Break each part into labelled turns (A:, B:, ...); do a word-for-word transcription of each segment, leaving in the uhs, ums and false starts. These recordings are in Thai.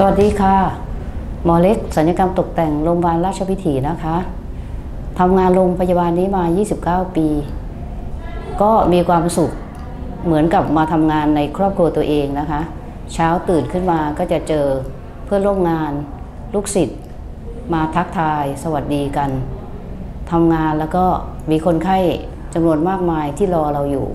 A: วัสดีค่ะหมอเล็กศัลยกรรมตกแต่งโรงพยาบาลราชวิถีนะคะทำงานโรงพยาบาลนี้มายี่สิบเก้าปีก็มีความสุขเหมือนกับมาทำงานในครอบครัวตัวเองนะคะเช้าตื่นขึ้นมาก็จะเจอเพื่อนร่วมงานลูกศิษย์มาทักทายสวัสดีกันทำงานแล้วก็มีคนไข้จำนวนมากมายที่รอเราอยู่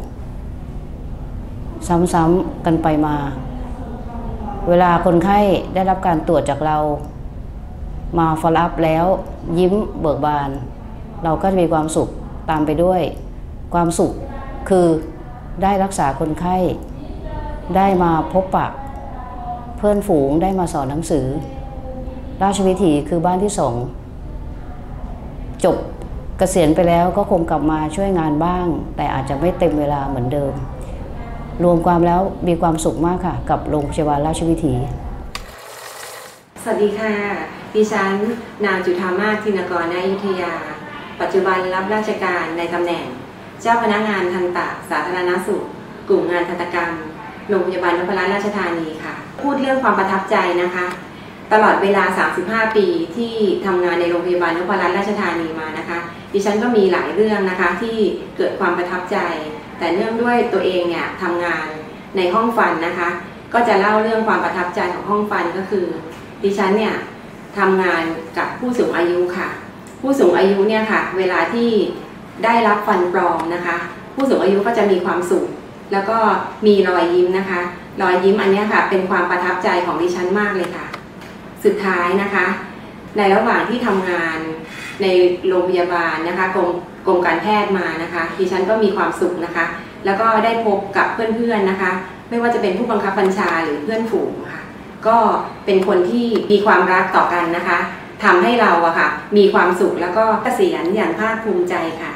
A: ซ้ำๆกันไปมาเวลาคนไข้ได้รับการตรวจจากเรามาฟอลล์อัพแล้วยิ้มเบิกบานเราก็จะมีความสุขตามไปด้วยความสุขคือได้รักษาคนไข้ได้มาพบปะเพื่อนฝูงได้มาสอนหนังสือราชวิถีคือบ้านที่สองจบเกษียณไปแล้วก็คงกลับมาช่วยงานบ้างแต่อาจจะไม่เต็มเวลาเหมือนเดิมรวมความแล้วมีความสุขมากค่ะกับโรงพยาบาลราชวิถี
B: สวัสดีค่ะดิฉันนางจุฑามาศ ธินกร ณ อยุธยาปัจจุบันรับราชการในตำแหน่งเจ้าพนักงานทันตสาธารณสุขกลุ่มงานทันตกรรมโรงพยาบาลนพรัตน์ราชธานีค่ะพูดเรื่องความประทับใจนะคะตลอดเวลาสามสิบห้าปีที่ทำงานในโรงพยาบาลนพรัตน์ราชธานีมานะคะดิฉันก็มีหลายเรื่องนะคะที่เกิดความประทับใจแต่เนื่องด้วยตัวเองเนี่ยทำงานในห้องฟันนะคะก็จะเล่าเรื่องความประทับใจของห้องฟันก็คือดิฉันเนี่ยทำงานกับผู้สูงอายุค่ะผู้สูงอายุเนี่ยค่ะเวลาที่ได้รับฟันปลอมนะคะผู้สูงอายุก็จะมีความสุขแล้วก็มีรอยยิ้มนะคะรอยยิ้มอันนี้ค่ะเป็นความประทับใจของดิฉันมากเลยค่ะสุดท้ายนะคะในระหว่างที่ทำงานในโรงพยาบาลนะคะกรมกรมการแพทย์มานะคะดิฉันก็มีความสุขนะคะแล้วก็ได้พบกับเพื่อนๆนะคะไม่ว่าจะเป็นผู้บังคับบัญชาหรือเพื่อนฝูงค่ะก็เป็นคนที่มีความรักต่อกันนะคะทำให้เราอะค่ะมีความสุขแล้วก็เกษียณอย่างภาคภูมิใจค่ะ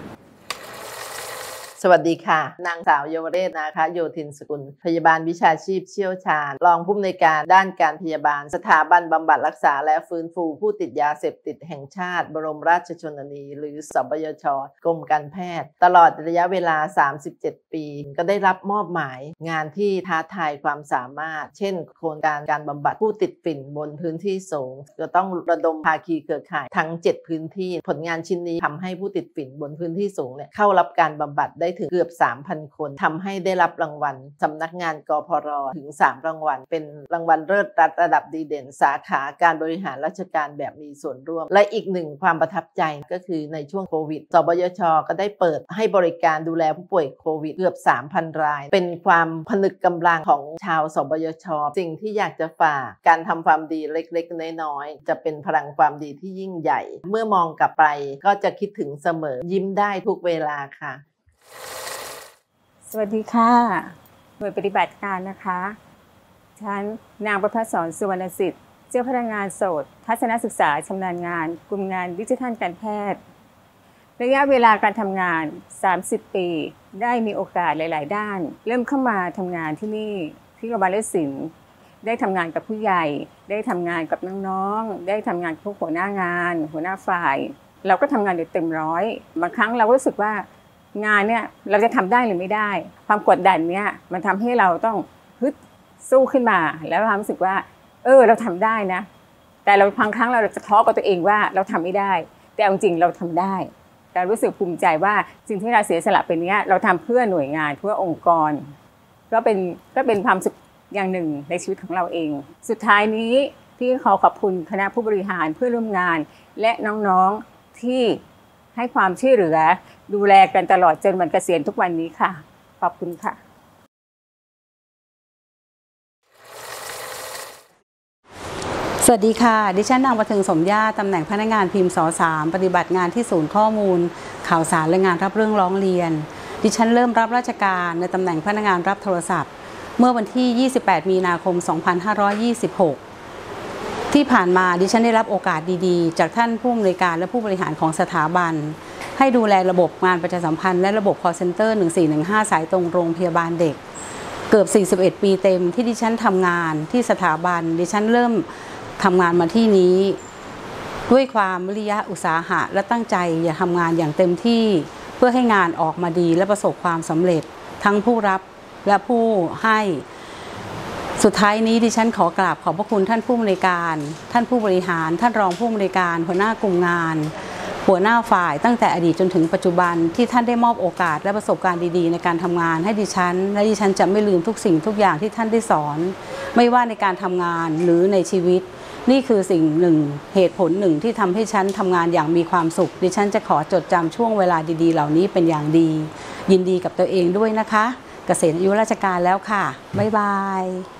C: สวัสดีค่ะนางสาวเยาวเรศนะคะโยธินสกุลพยาบาลวิชาชีพเชี่ยวชาญรองผู้อำนวยการด้านการพยาบาลสถาบันบำบัดรักษาและฟื้นฟูผู้ติดยาเสพติดแห่งชาติบรมราชชนนีหรือสบยช.กรมการแพทย์ตลอดระยะเวลาสามสิบเจ็ดปีก็ได้รับมอบหมายงานที่ท้าทายความสามารถเช่นโครงการการบำบัดผู้ติดฝิ่นบนพื้นที่สูงจะต้องระดมภาคีเครือข่ายทั้งเจ็ดพื้นที่ผลงานชิ้นนี้ทำให้ผู้ติดฝิ่นบนพื้นที่สูงเนี่ยเข้ารับการบำบัดได้ถึงเกือบสามพัน คนทำให้ได้รับรางวัลสำนักงานกพร.ถึงสามรางวัลเป็นรางวัลเลิศรัฐระดับดีเด่นสาขาการบริหารราชการแบบมีส่วนร่วมและอีกหนึ่งความประทับใจก็คือในช่วงโควิดสบยช.ก็ได้เปิดให้บริการดูแลผู้ป่วยโควิดเกือบ สามพัน รายเป็นความผนึกกำลังของชาวสบยช.สิ่งที่อยากจะฝากการทำความดีเล็กๆน้อยๆจะเป็นพลังความดีที่ยิ่งใหญ่เมื่อมองกลับไปก็จะคิดถึงเสมอยิ้มได้ทุกเวลาค่ะ
D: สวัสดีค่ะหน่วยปฏิบัติการนะคะฉันนางประภัสสร สุวรรณสิทธิ์เจ้าพนักงานโสตทัศนศึกษาชำนาญงานกลุ่มงานดิจิทัลการแพทย์ระยะเวลาการทำงานสามสิบปีได้มีโอกาสหลายๆด้านเริ่มเข้ามาทำงานที่นี่ที่โรงพยาบาลเลิศศิลป์ได้ทำงานกับผู้ใหญ่ได้ทำงานกับน้องๆได้ทำงานกับหัวหน้างานหัวหน้าฝ่ายเราก็ทำงานอยู่เต็มร้อยบางครั้งเราก็รู้สึกว่างานเนี่ยเราจะทำได้หรือไม่ได้ความกดดันเนี่ยมันทำให้เราต้องฮึดสู้ขึ้นมาแล้วความรู้สึกว่าเออเราทำได้นะแต่เราบางครั้งเราจะท้อกับตัวเองว่าเราทำไม่ได้แต่จริงๆเราทำได้แต่รู้สึกภูมิใจว่าสิ่งที่เราเสียสละเป็นเนี้ยเราทำเพื่อหน่วยงานเพื่อองค์กรก็เป็นก็เป็นความสุขอย่างหนึ่งในชีวิตของเราเองสุดท้ายนี้ที่ขอขอบคุณคณะผู้บริหารเพื่อนร่วมงานและน้องๆที่ให้ความช่วยเหลือดูแลกันตลอดจนวันเกษียณทุกวันนี้ค่ะขอบคุณค่ะ
E: สวัสดีค่ะดิฉันนางประเทืองสมญาติตำแหน่งพนักงานพิมพ์สสามปฏิบัติงานที่ศูนย์ข้อมูลข่าวสารและงานรับเรื่องร้องเรียนดิฉันเริ่มรับราชการในตำแหน่งพนักงานรับโทรศัพท์เมื่อวันที่ยี่สิบแปดมีนาคมสองพันห้าร้อยยี่สิบหกที่ผ่านมาดิฉันได้รับโอกาสดีๆจากท่านผู้อำนวยการและผู้บริหารของสถาบันให้ดูแลระบบงานประชาสัมพันธ์และระบบ call center หนึ่งสี่หนึ่งห้าสายตรงโรงพยาบาลเด็กเกือบสี่สิบเอ็ดปีเต็มที่ดิฉันทำงานที่สถาบันดิฉันเริ่มทำงานมาที่นี้ด้วยความวิริยะอุตสาหะและตั้งใจอย่าทำงานอย่างเต็มที่เพื่อให้งานออกมาดีและประสบความสำเร็จทั้งผู้รับและผู้ให้สุดท้ายนี้ดิฉันขอกราบขอบพระคุณท่านผู้อำนวยการท่านผู้บริหารท่านรองผู้อำนวยการหัวหน้ากลุ่มงานหัวหน้าฝ่ายตั้งแต่อดีตจนถึงปัจจุบันที่ท่านได้มอบโอกาสและประสบการณ์ดีๆในการทำงานให้ดิฉันและดิฉันจะไม่ลืมทุกสิ่งทุกอย่างที่ท่านได้สอนไม่ว่าในการทำงานหรือในชีวิตนี่คือสิ่งหนึ่งเหตุผลหนึ่งที่ทำให้ฉันทำงานอย่างมีความสุขดิฉันจะขอจดจำช่วงเวลาดีๆเหล่านี้เป็นอย่างดียินดีกับตัวเองด้วยนะคะเกษียณอายุราชการแล้วค่ะบ๊ายบาย